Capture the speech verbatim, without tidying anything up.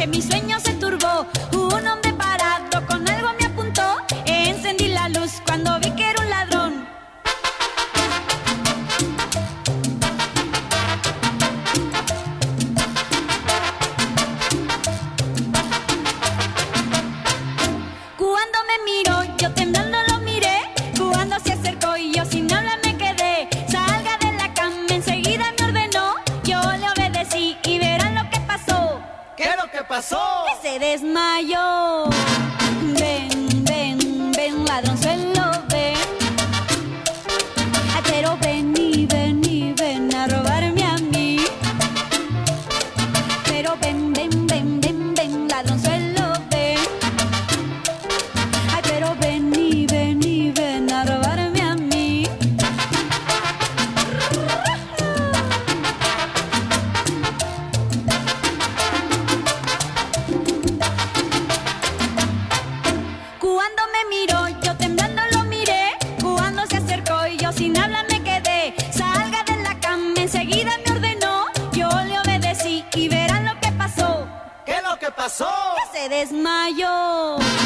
que mi sueño se turbó. Un hombre parado con algo me apuntó. Encendí la luz cuando vi que era un ladrón. Cuando me miró, yo temblando lo miré. Cuando se acercó y yo sin hablar me quedé. Salga de la cama, enseguida me ordenó. Yo le obedecí y verán lo que pasó. ¿Qué es lo que pasó? Que se desmayó. Ven, ven, ven, ladronzuelo, ven. Ay, pero ven y ven y ven a robarme a mí. Pero ven, ven, ven, ven, ven, ladronzuelo, ven. Ay, pero ven y ven y ven a robarme a mí. Cuando me miró, yo temblando lo miré. Cuando se acercó y yo sin hablar me quedé. Salga de la cama, enseguida me ordenó. Yo le obedecí y verán lo que pasó. ¿Qué es lo que pasó? Que se desmayó.